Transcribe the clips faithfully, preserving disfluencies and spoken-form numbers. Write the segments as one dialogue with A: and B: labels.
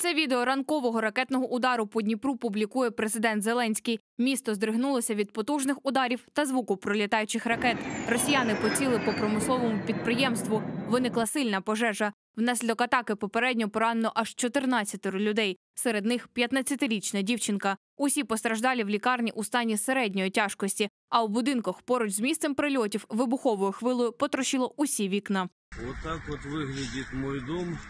A: Це відео ранкового ракетного удару по Дніпру публікує президент Зеленський. Місто здригнулося від потужних ударів та звуку пролітаючих ракет. Росіяни поцілили по промисловому підприємству. Виникла сильна пожежа. Внаслідок атаки попередньо поранено аж чотирнадцятеро людей. Серед них п'ятнадцятирічна дівчинка. Усі постраждалі в лікарні у стані середньої тяжкості. А у будинках поруч з місцем прильотів вибуховою хвилею потрощило усі вікна.
B: Вот так вот выглядит мой дом.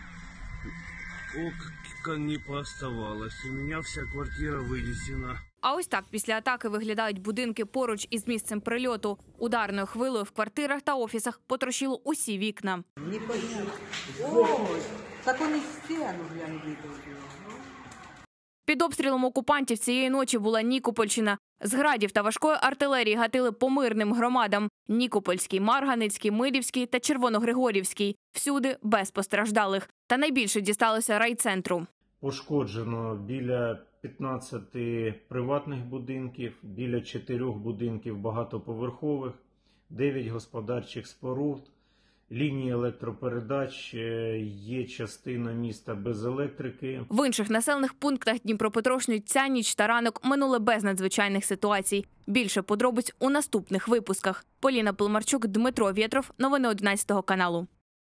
B: Окон не пооставалось. У меня вся квартира вынесена.
A: А ось так після атаки виглядають будинки поруч із місцем прильоту. Ударною хвилею в квартирах та офісах потрощило усі вікна.
C: Не пойду. Ой, так он и стену, глянь, видел.
A: Під обстрілом окупантів цієї ночі була Нікопольщина. З градів та важкої артилерії гатили по мирним громадам – Нікопольський, Марганецький, Мирівський та Червоногригорівський. Всюди без постраждалих. Та найбільше дісталося райцентру.
D: Пошкоджено біля п'ятнадцяти приватних будинків, біля чотирьох будинків багатоповерхових, дев'ять господарчих споруд, лінії електропередач, є частина міста без електрики.
A: В інших населених пунктах Дніпропетровщини ця ніч та ранок минули без надзвичайних ситуацій. Більше подробиць у наступних випусках. Поліна Пилимарчук, Дмитро Вєтров. Новини одинадцятого каналу.